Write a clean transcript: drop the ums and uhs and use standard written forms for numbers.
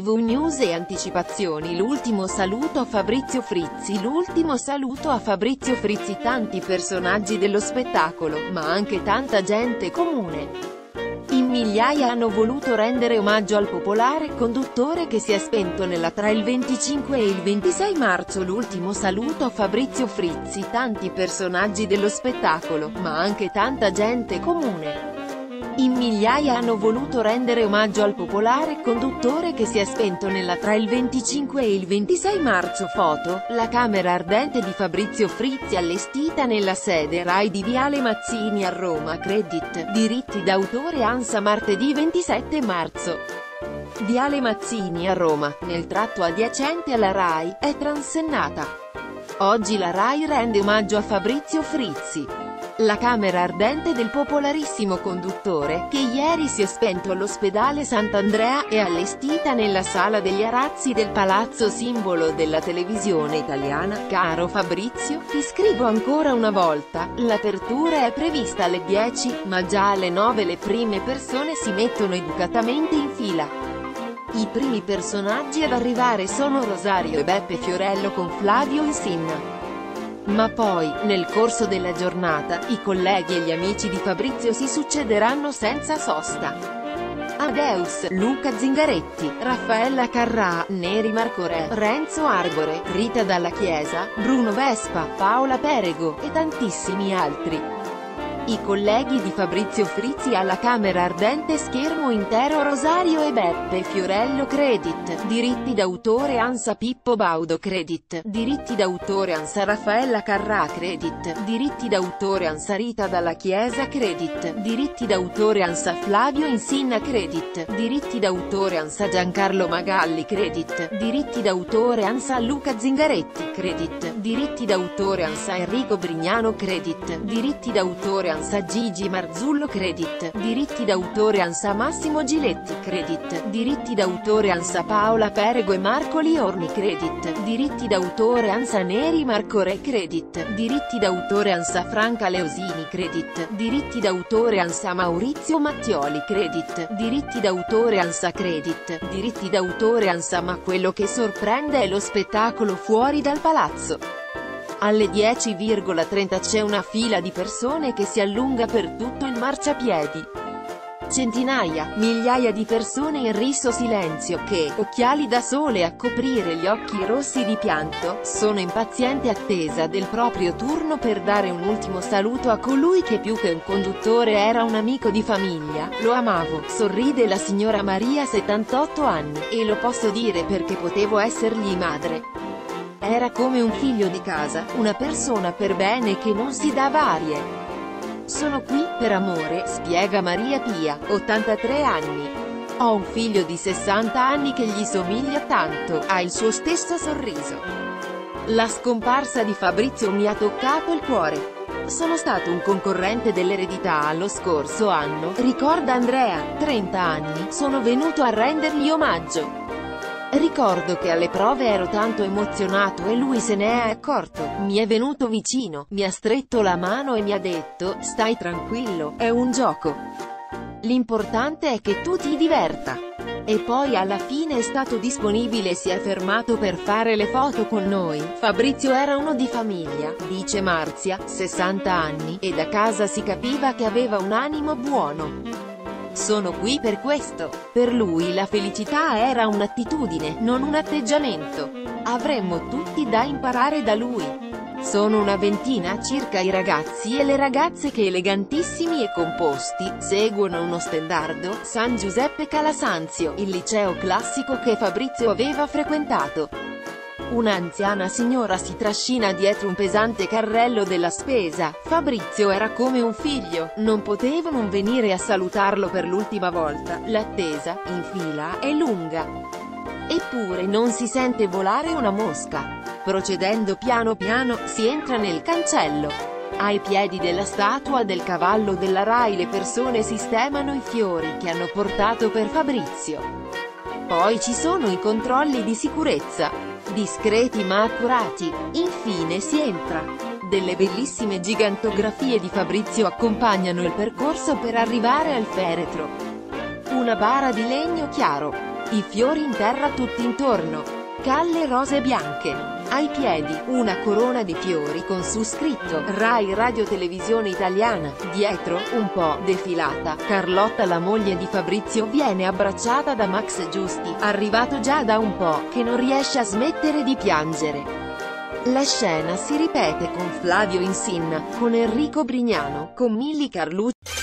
TV News e anticipazioni. L'ultimo saluto a Fabrizio Frizzi. L'ultimo saluto a Fabrizio Frizzi. Tanti personaggi dello spettacolo, ma anche tanta gente comune. In migliaia hanno voluto rendere omaggio al popolare conduttore che si è spento tra il 25 e il 26 marzo. L'ultimo saluto a Fabrizio Frizzi. Tanti personaggi dello spettacolo, ma anche tanta gente comune. In migliaia hanno voluto rendere omaggio al popolare conduttore che si è spento tra il 25 e il 26 marzo. Foto: la camera ardente di Fabrizio Frizzi allestita nella sede Rai di Viale Mazzini a Roma. Credit, diritti d'autore ANSA. Martedì 27 marzo. Viale Mazzini a Roma, nel tratto adiacente alla Rai, è transennata. Oggi la Rai rende omaggio a Fabrizio Frizzi. La camera ardente del popolarissimo conduttore, che ieri si è spento all'ospedale Sant'Andrea, è allestita nella sala degli arazzi del palazzo simbolo della televisione italiana. Caro Fabrizio, ti scrivo ancora una volta, l'apertura è prevista alle 10, ma già alle 9 le prime persone si mettono educatamente in fila. I primi personaggi ad arrivare sono Rosario e Beppe Fiorello con Flavio Insinna. Ma poi, nel corso della giornata, i colleghi e gli amici di Fabrizio si succederanno senza sosta. Amadeus, Luca Zingaretti, Raffaella Carrà, Neri Marcorè, Renzo Arbore, Rita Dalla Chiesa, Bruno Vespa, Paola Perego, e tantissimi altri. I colleghi di Fabrizio Frizzi alla camera ardente. Schermo intero. Rosario e Beppe Fiorello. Credit, diritti d'autore ANSA. Pippo Baudo. Credit, diritti d'autore ANSA. Raffaella Carrà. Credit, diritti d'autore ANSA. Rita Dalla Chiesa. Credit, diritti d'autore ANSA. Flavio Insinna. Credit, diritti d'autore ANSA. Giancarlo Magalli. Credit, diritti d'autore ANSA. Luca Zingaretti. Credit, diritti d'autore ANSA. Enrico Brignano. Credit, diritti d'autore ANSA. Gigi Marzullo. Credit, diritti d'autore ANSA. Massimo Giletti. Credit, diritti d'autore ANSA. Paola Perego e Marco Liorni. Credit, diritti d'autore ANSA. Neri Marcorè. Credit, diritti d'autore ANSA. Franca Leosini. Credit, diritti d'autore ANSA. Maurizio Mattioli. Credit, diritti d'autore ANSA. Credit, diritti d'autore ANSA. Ma quello che sorprende è lo spettacolo fuori dal palazzo. Alle 10,30 c'è una fila di persone che si allunga per tutto il marciapiedi. Centinaia, migliaia di persone in riso silenzio che, occhiali da sole a coprire gli occhi rossi di pianto, sono in paziente attesa del proprio turno per dare un ultimo saluto a colui che più che un conduttore era un amico di famiglia. Lo amavo, sorride la signora Maria, 78 anni, e lo posso dire perché potevo essergli madre. Era come un figlio di casa, una persona per bene che non si dava arie. Sono qui, per amore, spiega Maria Pia, 83 anni. Ho un figlio di 60 anni che gli somiglia tanto, ha il suo stesso sorriso. La scomparsa di Fabrizio mi ha toccato il cuore. Sono stato un concorrente dell'eredità lo scorso anno, ricorda Andrea, 30 anni, sono venuto a rendergli omaggio. Ricordo che alle prove ero tanto emozionato e lui se ne è accorto, mi è venuto vicino, mi ha stretto la mano e mi ha detto, stai tranquillo, è un gioco. L'importante è che tu ti diverta. E poi alla fine è stato disponibile e si è fermato per fare le foto con noi. Fabrizio era uno di famiglia, dice Marzia, 60 anni, e da casa si capiva che aveva un animo buono. Sono qui per questo. Per lui la felicità era un'attitudine, non un atteggiamento. Avremmo tutti da imparare da lui. Sono una ventina circa i ragazzi e le ragazze che elegantissimi e composti, seguono uno stendardo, San Giuseppe Calasanzio, il liceo classico che Fabrizio aveva frequentato. Un'anziana signora si trascina dietro un pesante carrello della spesa. Fabrizio era come un figlio, non potevo non venire a salutarlo per l'ultima volta. L'attesa, in fila, è lunga. Eppure non si sente volare una mosca. Procedendo piano piano, si entra nel cancello. Ai piedi della statua del cavallo della Rai le persone sistemano i fiori che hanno portato per Fabrizio. Poi ci sono i controlli di sicurezza. Discreti ma accurati. Infine si entra. Delle bellissime gigantografie di Fabrizio accompagnano il percorso per arrivare al feretro. Una bara di legno chiaro. I fiori in terra tutti intorno. Calle rose bianche. Ai piedi, una corona di fiori con su scritto Rai Radio Televisione Italiana. Dietro, un po' defilata, Carlotta, la moglie di Fabrizio, viene abbracciata da Max Giusti, arrivato già da un po', che non riesce a smettere di piangere. La scena si ripete con Flavio Insinna, con Enrico Brignano, con Milly Carlucci.